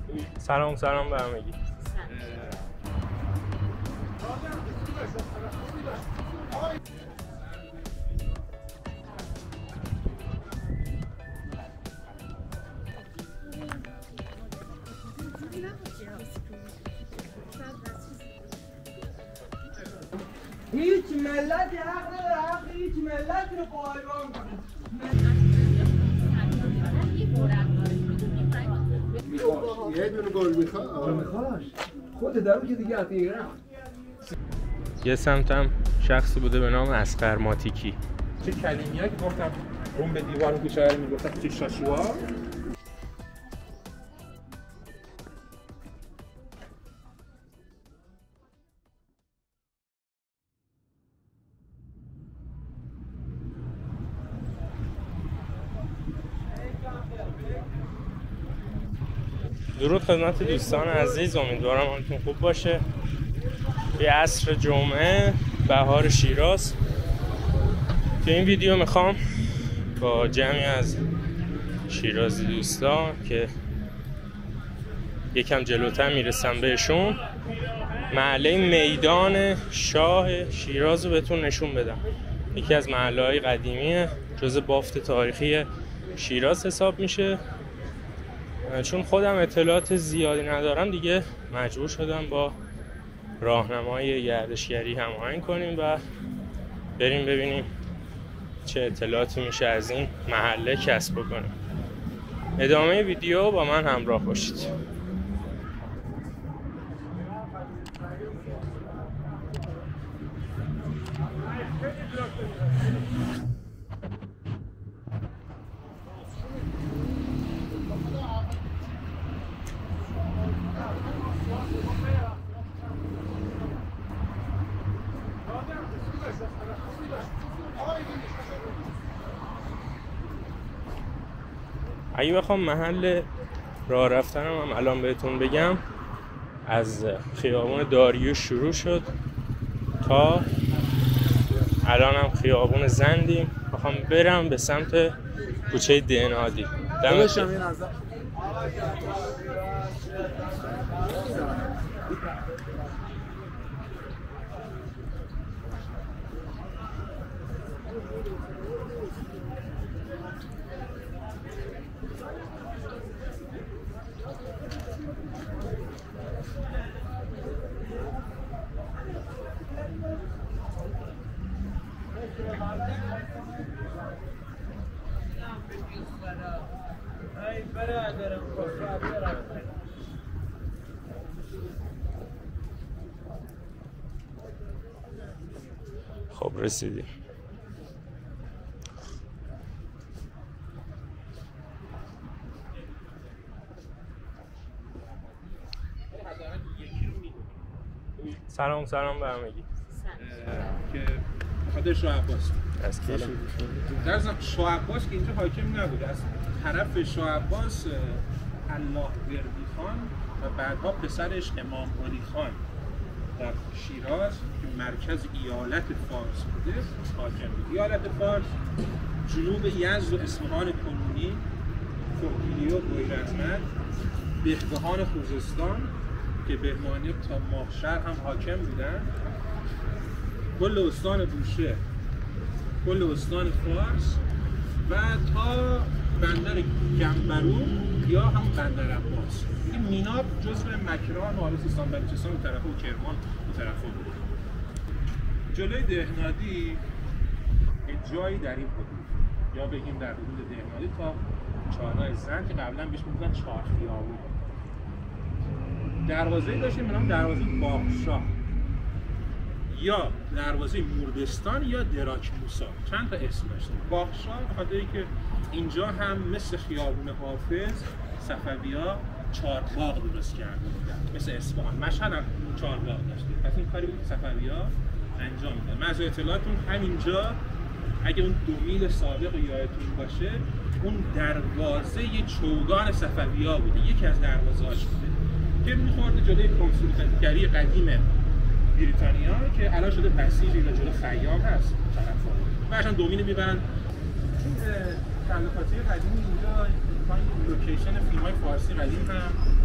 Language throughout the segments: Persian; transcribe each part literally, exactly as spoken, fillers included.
سلام سلام به همگی. هیچ ملتی حق نداره حق هیچ ملتی رو پایگان کنه. یه دونه گل میخواد میخواش خود درو که دیگه اتیگه یه سمتم شخصی بوده به نام اسقر ماتیکی. چه کلمه‌ای که گفتم اون به دیوار اون کوچه رو میگفتن چه شاشیوا. درود خدمت دوستان عزیز، امیدوارم حالتون خوب باشه. یه عصر جمعه بهار شیراز. تو این ویدیو میخوام با جمعی از شیرازی دوستان که یکم جلوتر میرسم بهشون محله میدان شاه شیراز رو بهتون نشون بدم. یکی از محله‌های قدیمیه، جزء بافت تاریخی شیراز حساب میشه. چون خودم اطلاعات زیادی ندارم دیگه مجبور شدم با راهنمای گردشگری هماهنگ کنیم و بریم ببینیم چه اطلاعاتی میشه از این محله کسب بکنیم. ادامه ویدیو با من همراه باشید. اگه بخوام محل راه رفتنم هم الان بهتون بگم، از خیابون داریوش شروع شد تا الان هم خیابون زندیم. بخوام برم به سمت کوچه دهنادی. خب رسیدیم. سلام سلام به همگی. که خاطر شاه عباس از کی؟ در ضمن شاه عباس که اینجا حاکم نبوده، از طرف شاه عباس الله گردی خان و بعدها پسرش امام علی خان در شیراز که مرکز ایالت فارس بوده حاکم بود. ایالت فارس جنوب یزد و اصفهان کنونی، کوکیلی و گویرزمند، بهبهان خوزستان که بهمانی تا ماهشهر هم حاکم بودن، کل استان بوشهر، کل استان فارس و تا بندر گنبرو یا هم بندر عباس. این میناب جزو مکران و سیستان بلوچستان اون طرفه و کرمان اون طرفه بود. جلوی دهنادی یه جایی در این حدود، یا بگیم در حدود دهنادی تا چهارراه زند که قبلا بهش میگفتن چهار خیابون، دروازه‌ای داشتیم به نام دروازه باغشاه یا دروازه مردستان یا دراک موسی. چند تا اسم داشته. باغشاه به خاطر اینکه اینجا هم مثل خیابون حافظ صفوی‌ها چهار باغ درست کرده بودن، مثل اصفهان. مشهد هم چهار باغ داشته. پس این کاری بود که صفوی‌ها انجام میدن. من از اطلاعاتون همینجا اگه اون دو میل سابق یادتون باشه، اون دروازه یه چوگان صفوی‌ها بوده، یکی از دروازه‌هاش بوده که می‌خورد جلوی کنسولگری قدیم بریتانیا که الان شده بسیج و جلو خیام هست طرفا. بعدش دومینو میبرن. این تلفاتی قدیمی اینجا لوکیشن فیلم‌های فارسی قدیم هم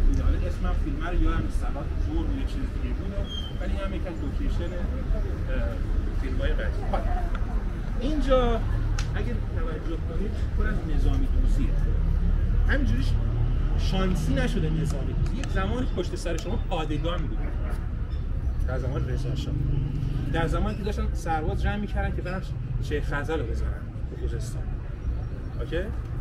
بوده. حالا اسمم فیلم رو یادم سلات جرم یه چیز دیگه بود، ولی هم یک از لوکیشن فیلم‌های قدیم. اینجا اگه توجه کنید پر از نظامی دوزیه. همینجوری شانسی نشده نظامی دوزی. یک زمانی پشت سر شما پادگان بود. در زمان رضا شاه. در زمانی که داشتن سرباز جمع می‌کردن که برن شیخ خزر رو بزنن تو خوزستان. اوکی؟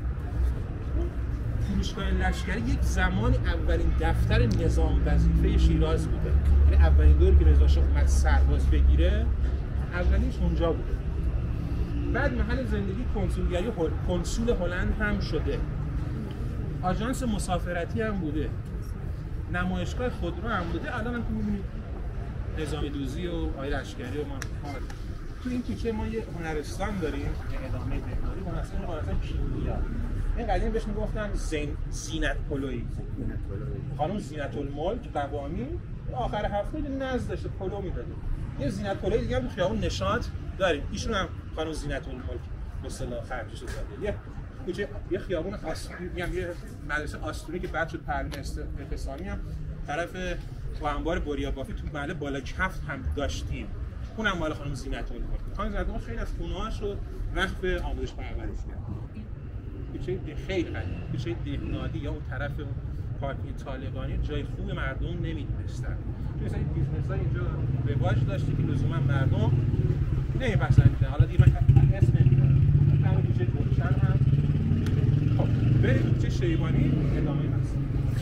فروشگاه لشکری یک زمانی اولین دفتر نظام وظیفه شیراز بوده. یعنی اولین دوری که رضا شاه اومد سرباز بگیره، اولینش اونجا بوده. بعد محل زندگی کنسولگری کنسول هلند هم شده. آژانس مسافرتی هم بوده. نمایشگاه خودرو هم بوده. الان هم که می‌بینید نظامی دوزی و آقای لشکری و ما تو این کوچه ما یه هنرستان داریم، یه ادامه معماری هنرستان هنرستان کیمیا. این قدیم بهش میگفتن زین زینت پلویی. خانم زینت الملک قوامی آخر هفته یه نزد داشته پلو میداده. یه زینت پلویی دیگه هم تو خیابون نشاط داریم. ایشون هم خانم زینت الملک به اصطلاح خرجش داده. یه کوچه یه خیابون آستونی، میگم یه مدرسه آستونی که بعد شد پروین اعتصامی هم طرف تو انبار بوریا بافی تو محله بالا کفت هم داشتیم. اونم مال خانم زینت الملک. خانم زینت الملک خیلی از خونه‌هاش رو وقف آموزش پرورش کرد. کوچه خیلی قدیم، کوچه دهنادی یا اون طرف اون پارکینگ طالقانی جای خوب مردم نمیدونستن. تو مثلا این بیزنس‌ها اینجا رواج داشته که لزوما مردم نمی‌پسندیدن. حالا دیگه من اسم نمی‌برم. همین کوچه گلشن هم خب بریم کوچه شیبانی ادامه هست.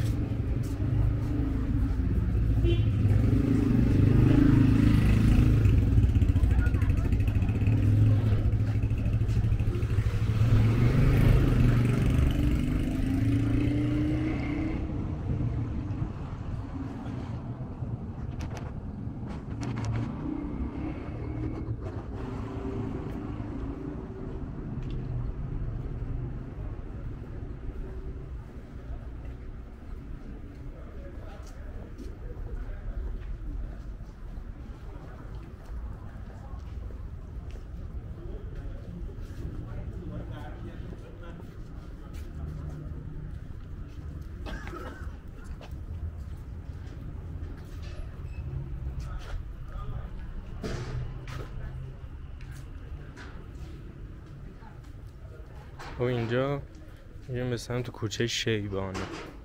و اینجا میریم به سمت کوچه شیبانی.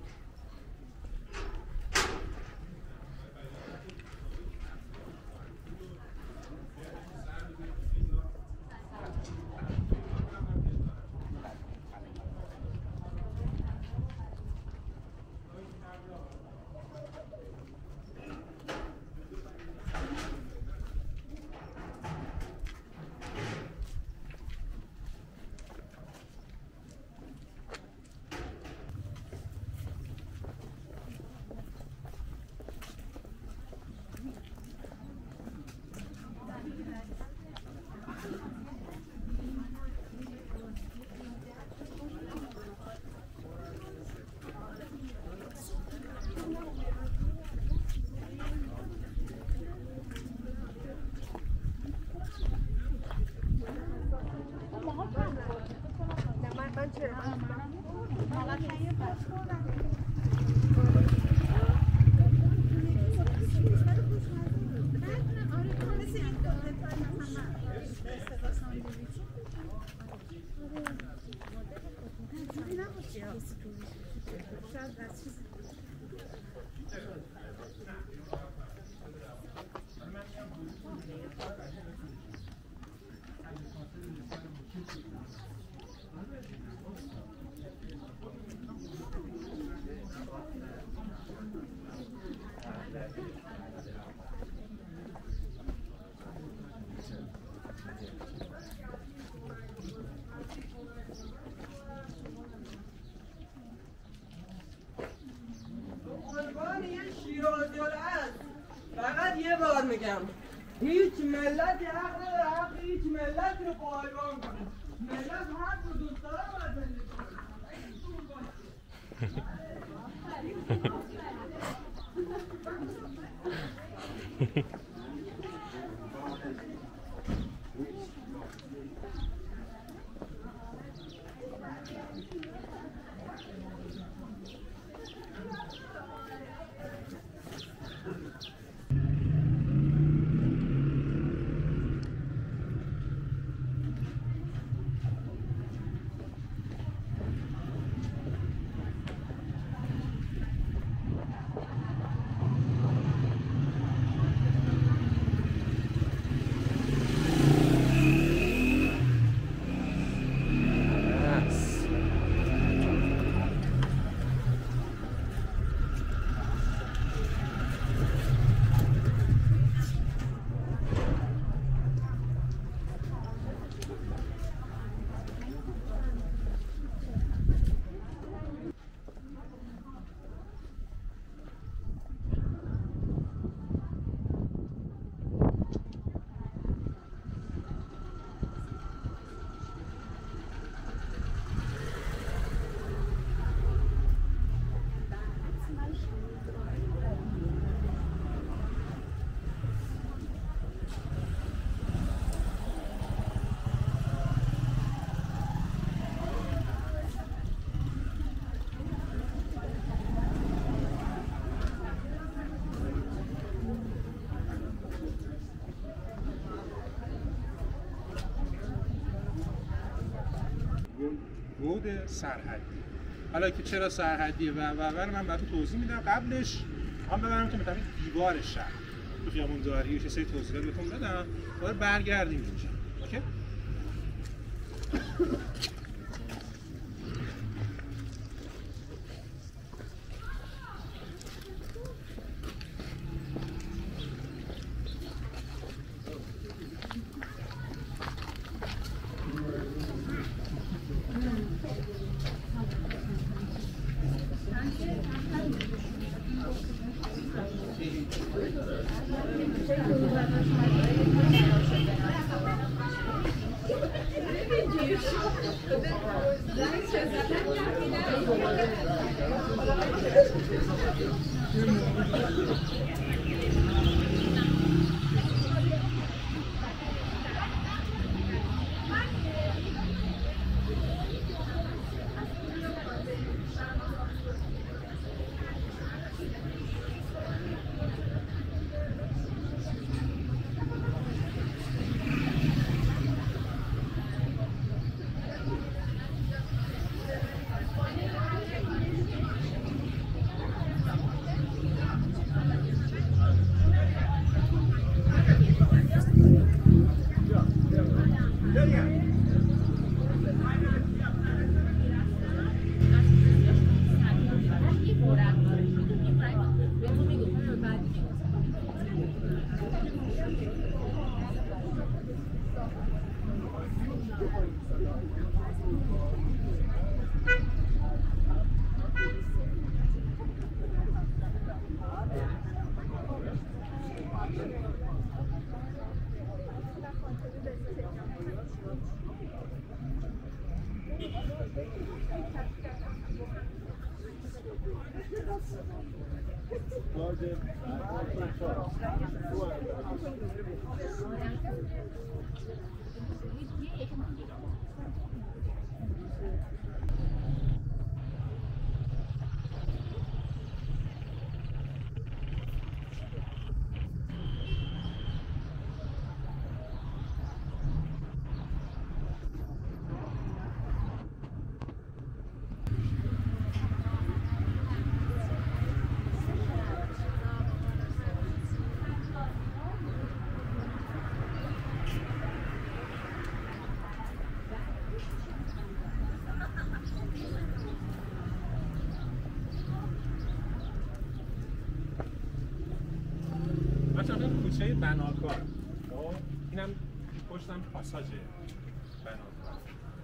میگم هیچ ملتی حق نداره حق هیچ ملتی رو پایبان کنه. ملت حق رو دوست داره باید زندگی کنه. رود سرحدی. حالا که چرا سرحدیه و و و من براتون توضیح میدم. قبلش هم ببرم که مثلا دیوار شهر تو خیابون داری یه سری توضیحات بهتون بدم. بعد برگردیم اینجا. اوکی؟ مثلا کوچه بناکار، خب اینم پشتم پاساژ بناکار.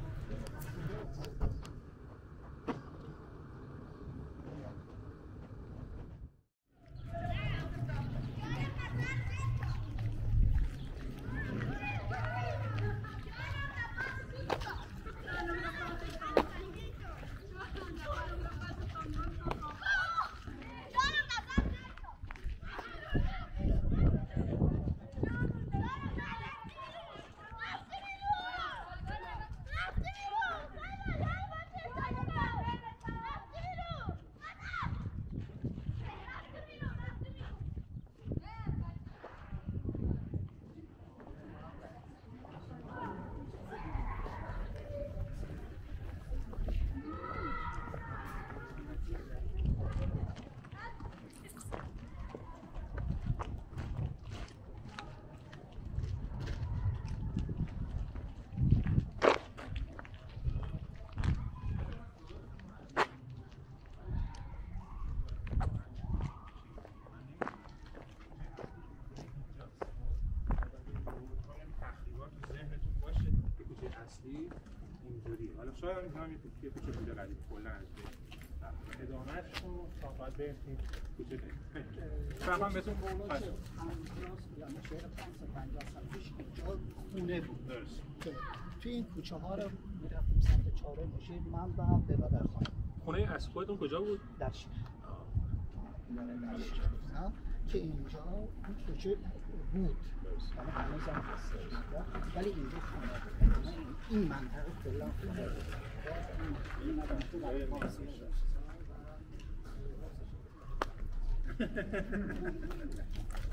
اینجوریه. حالا شاید هم یه کوچه بوده قدیم کلا از ادامهش رو تا بعد بریم کوچه بریم. فهمم بهتون خواهش یعنی شهر پانصد و پنجاه سال پیش اینجا خونه بود. درست. توی این کوچه ها رو میرفتیم سمت چهاره مشیر من و برادر خانم. خونه از خودتون کجا بود؟ در شهر. در شهر. که اینجا این کوچه بود. ولی هنوز هم هست. ولی اینجا خونه بود. این منطقه کلا خونه بود. این منطقه پارسی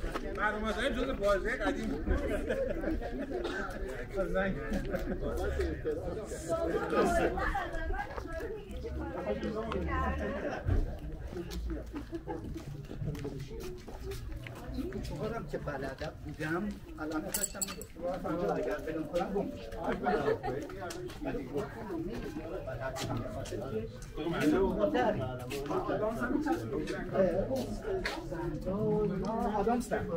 معلومات داریم جز بازی قدیم بود. این کوچه‌هارم که بلدم بودم الان داشتم میگفتم اونجا اگر برم کنم گم میشم ولی آدامستن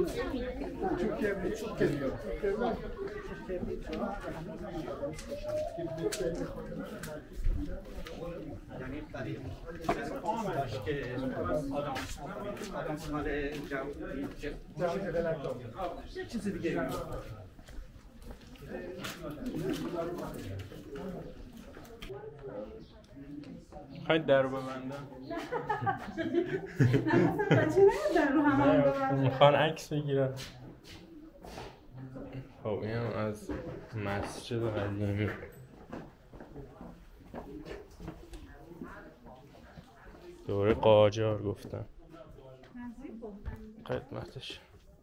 یعنی برای داشت که آدامس مال چیز دیگه خواهید در رو ببندم؟ میخوان عکس بگیرن. خب این هم از مسجد قدیمی دوره قاجار گفتن خدمتش.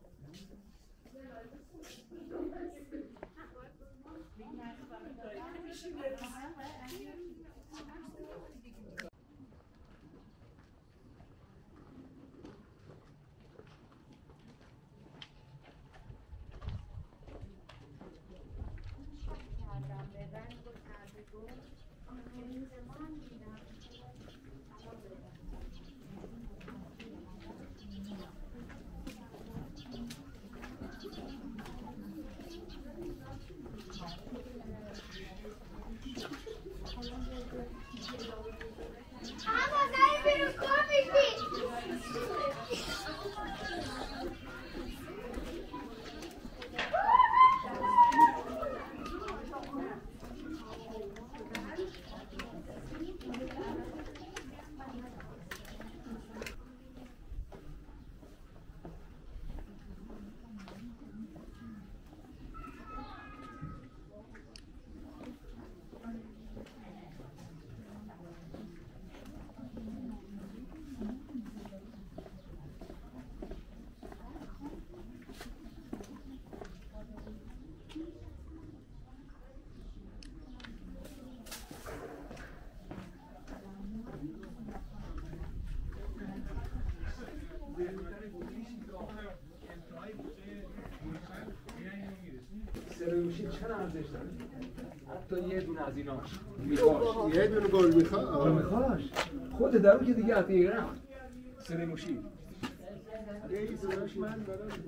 سروشی چرا ارزش داره؟ حتی یه دونه از ایناش میخواش یه دونه گل میخواد. آره میخواش خود درو که دیگه عطیه گرم سروشی یه سروشی من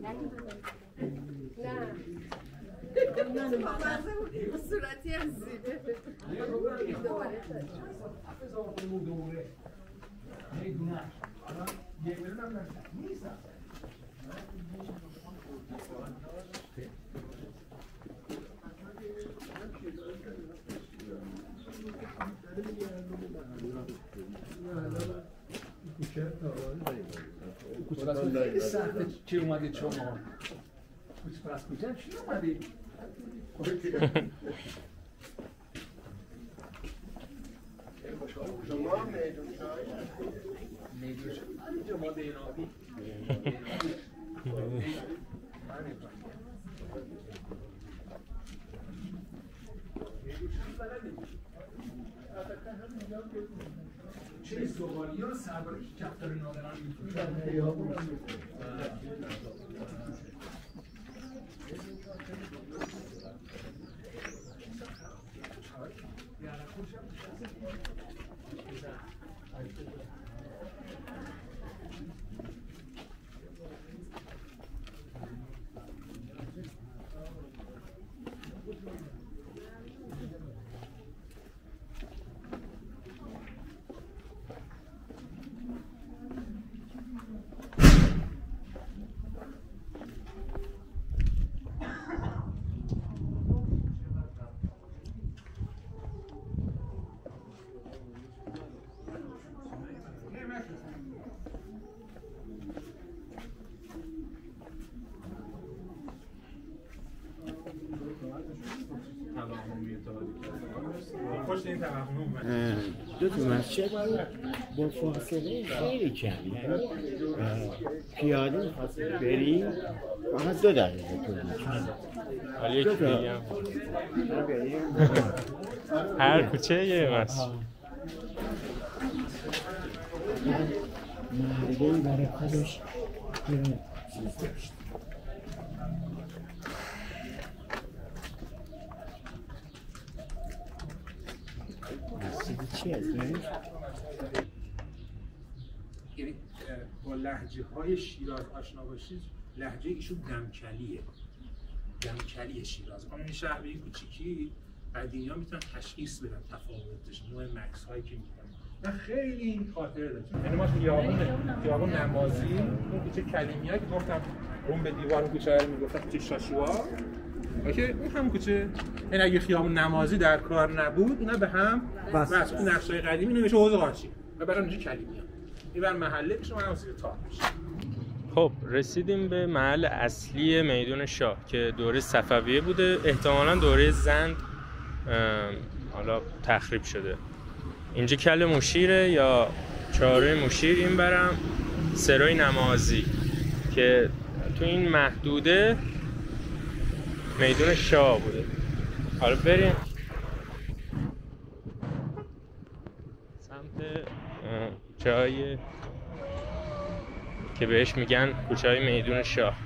نه نه صورتی از زیده حافظ آقایمون دوره یه دونه یه دونه هم نیست خیلی سخته چی اومدید شما؟ کوچ پس کوچه چی اومدید؟ شما هم میدون شایی؟ میدون شایی؟ اینجا ما دینابی چه سوالی ها سرباره که کفتر نادران میتونن خوش این توهم دو تا مسجد با فاصله خیلی کم، یعنی پیاده می‌خواست بری فقط دو دقیقه طول می‌کشید. ولی یکی دیگه هم هر کوچه یه مسجد. محله‌ای برای خودش یه چیز داشت. چی اسمش؟ یعنی با لهجه های شیراز آشنا باشید، لهجه ایشون دمکلیه، دمکلی شیراز. اما این شهر به این کوچیکی قدیمی ها میتونن تشخیص بدن تفاوتش، نوع مکس هایی که میکنن. من خیلی این خاطره دارم. یعنی ما تو خیابون خیابون نمازی، اون کوچه کلیمی‌ها که گفتم اون به دیوار اون کوچه رو میگفتن کوچه شاشوا، اوکی، اون هم کوچه، یعنی اگه خیابون نمازی در کار نبود اینا به هم بس اون نقشه‌های قدیمی نمیشه حوض قاچی و برای اونجا کلیمی‌ها این بر محله میشه، من واسه تا میشه. خب رسیدیم به محل اصلی میدون شاه که دوره صفویه بوده، احتمالاً دوره زند حالا تخریب شده. اینجا کل مشیره یا چهارراه مشیر، این برم سرای نمازی که تو این محدوده میدون شاه بوده. حالا بریم سمت جایی که بهش میگن کوچه های میدون شاه.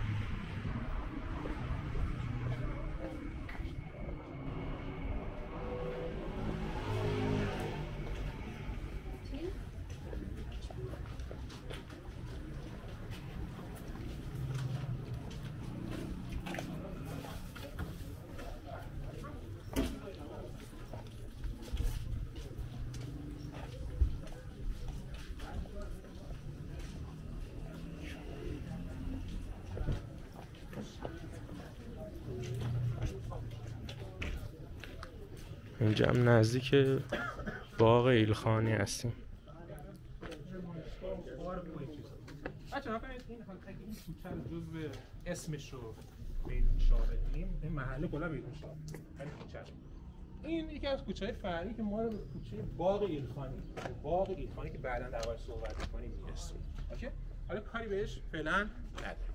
اینجا هم نزدیک باغ ایلخانی هستیم. بچه ها کنید این اگه این کوچه رو جزو اسمش رو میدون شاه بدیم، این محله کلا میدون شاه، این کوچه این یکی از کوچه‌های فرعی که ما رو به کوچه باغ ایلخانی، باغ ایلخانی که بعداً در باید صحبت می‌کنیم میرسیم. اوکی؟ حالا کاری بهش فعلا نداریم.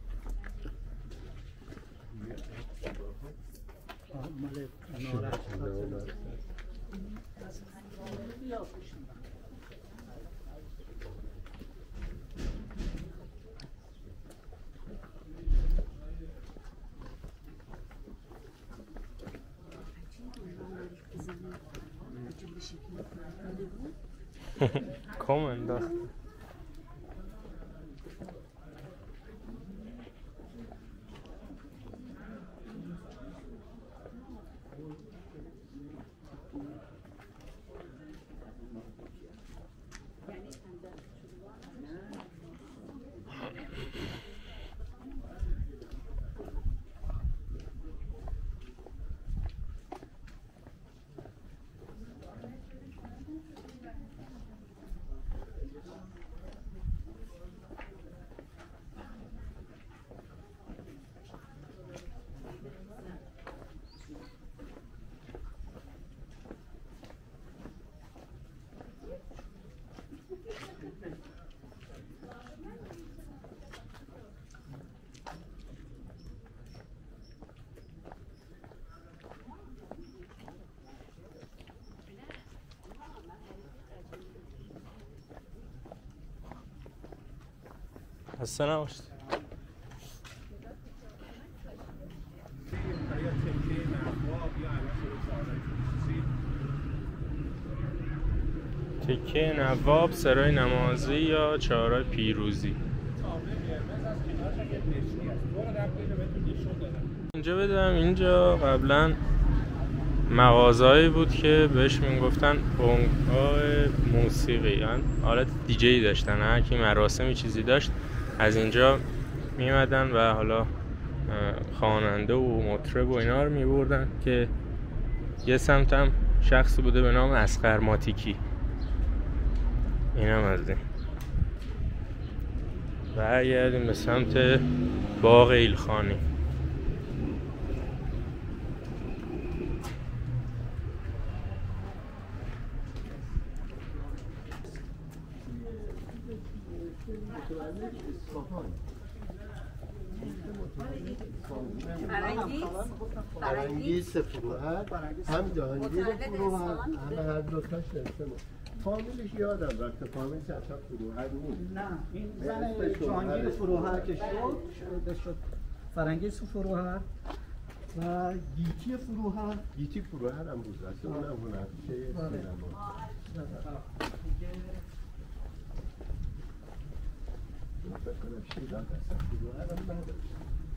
کم انداخت. خسته نباشید. تکه نواب، سرای نمازی یا چهارراه پیروزی. اینجا بدم، اینجا قبلا مغازه‌ای بود که بهش میگفتن بنگاه موسیقی، یعنی حالت دیجی داشتن، هر کی مراسمی چیزی داشت از اینجا میمدن و حالا خواننده و مطرب و اینا رو میبردن که یه سمت هم شخصی بوده به نام اصغر ماتیکی. اینم از این برگردیم به سمت باغ ایلخانی. فرنگیز فروهر هم جهانگیر فروهر همه هر دو تاش نوشته فامیلش یادم رفته فامیلش اصلا فروهر نیست. نه این زن جهانگیر فروهر که شد شده شد فرنگیز فروهر و گیتی فروهر. گیتی فروهر هم بود اصلا اونم هنرپیشه سینما. فکر کنم شیراز اصلا فروهر هم نداشت.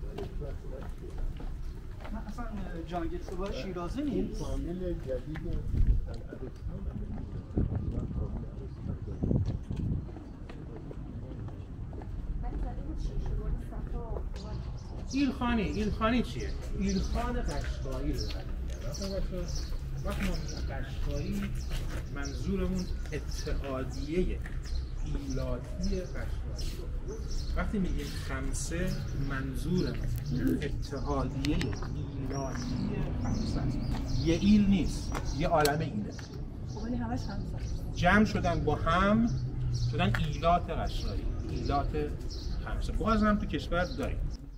نه اصلا جهانگیر فروهر شیرازی نیست. فامیل جدید ایلخانی، ایلخانی چیه؟ ایلخان قشقایی رو میگن. وقتی ما قشقایی منظورمون اتحادیه ایلاتی قشقایی. وقتی میگیم خمسه منظورمون اتحادیه ایلاتی خمسه است. یه ایل نیست، یه عالمه ایله. خب همش خمسه. جمع شدن با هم شدن ایلات قشقایی، ایلات خمسه. باز هم تو کشور داریم.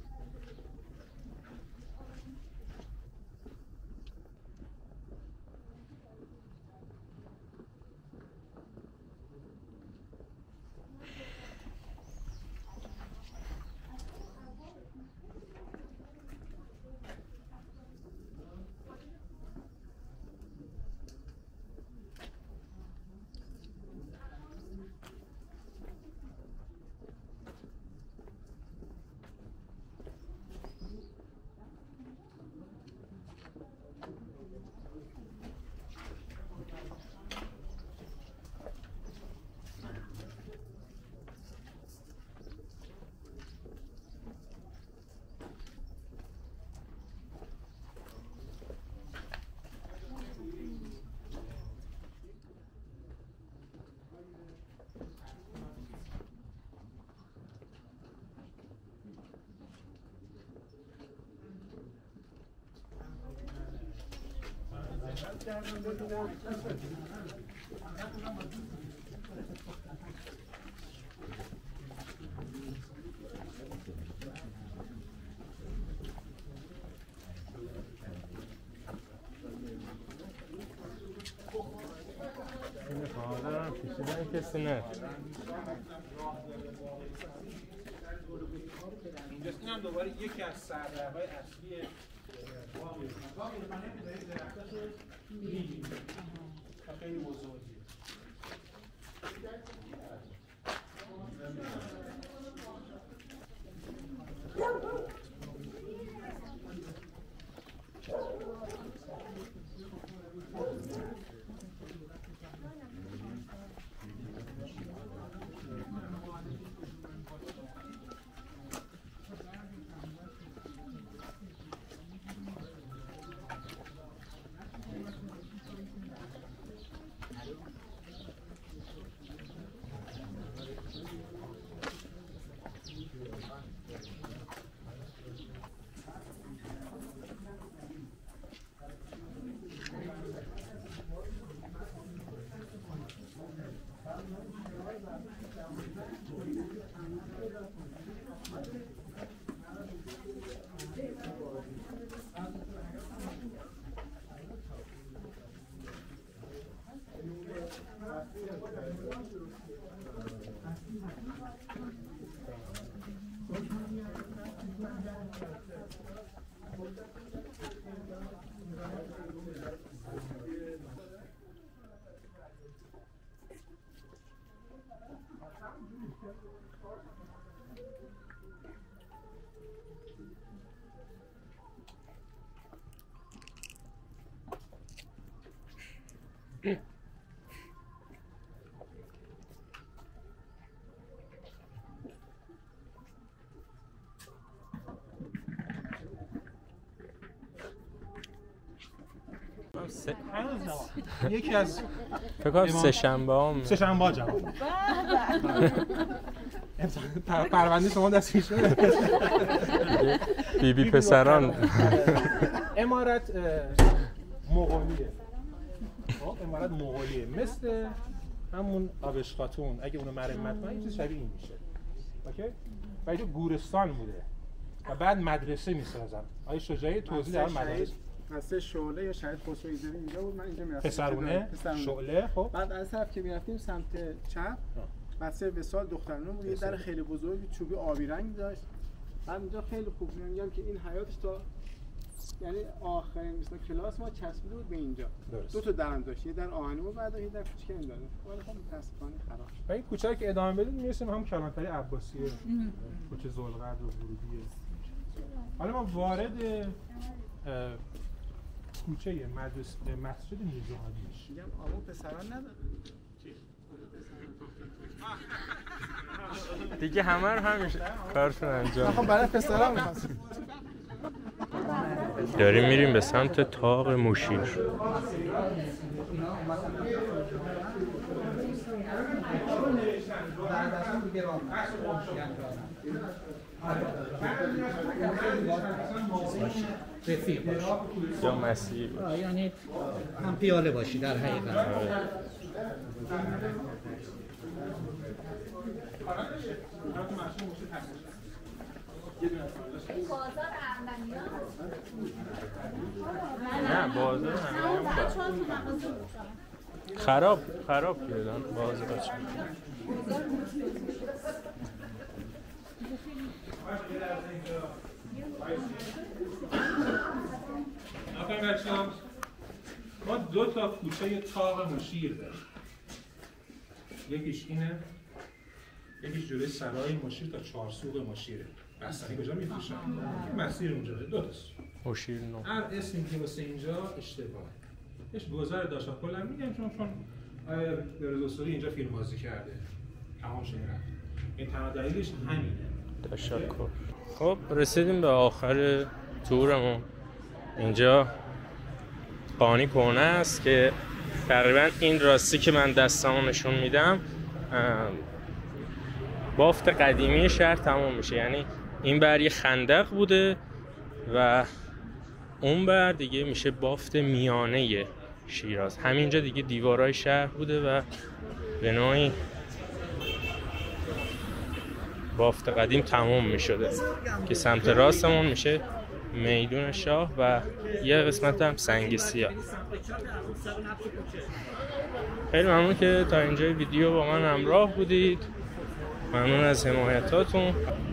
کسی نه. اینجاست. این هم دوباره یکی از سردرهای اصلی خیلی بزرگی. سه یکی از فکر کنم سه شنبه هم سه شنبه ها جواب پرونده شما دست میشه. بی بی پسران امارت مغولیه. امارت مغولیه مثل همون آبش خاتون اگه اونو مرمت کنن یه چیز شبیه این میشه. اوکی؟ و اینجا گورستان بوده و بعد مدرسه میسازن. آقای شجاعی توضیح در مدرسه مدرسه شعله یا شهید خسرو ایزدی اینجا بود. من اینجا میرفتم پسرونه شعله. خب بعد از طرف که میرفتیم سمت چپ مدرسه وصال دخترانه بود، یه در خیلی بزرگی چوبی آبی رنگ داشت. بعد اینجا خیلی خوب میگم که این حیاتش تا یعنی آخرین مثلا کلاس ما چسبیده بود به اینجا. درست. دو تا درم داشت، یه در آهنی بود بعد یه در کوچیک این داره. ولی خب متاسفانه خراب شد. و این کوچه که ادامه بدید میرسیم هم کلانتری عباسیه. کوچه ذوالقرد و ورودیه. حالا ما وارد کوچه مدرسه مسجد میرزاهادی میشیم. میگم آقا پسران نداره. دیگه همه رو همیشه کارشون انجام. خب برای پسران می‌خواستم. داریم میریم به سمت طاق موشیر. رفیق باش یا مسیح یعنی هم پیاله باشی در حقیقت. نه بازار خراب خراب کردن بازارش. آقای بچه‌ها ما دو تا کوچه طاق مشیر داریم. یکیش اینه، یکیش جلوی سرای مشیر تا چهارسوق مشیره. بستنی کجا میفروشن؟ مسیر اونجا دو تاست. مشیر نو. هر اسمی که واسه اینجا اشتباهه. ايش گذار داشتم کلا میگم چون چون آیا رضاصوری اینجا فیلم بازی کرده. تمام شده. این تنها دلیلش همینه. تشکر. خب رسیدیم به آخر تورمون. اینجا قانی کهنه است که تقریبا این راستی که من دستامو نشون میدم بافت قدیمی شهر تمام میشه. یعنی این بر یه خندق بوده و اون بر دیگه میشه بافت میانه شیراز. همینجا دیگه دیوارای شهر بوده و به نوعی بافت قدیم تمام میشده که سمت راستمون میشه میدون شاه و یه قسمت هم سنگ سیاه. خیلی ممنون که تا اینجای ویدیو با من همراه بودید. ممنون از حمایتاتون.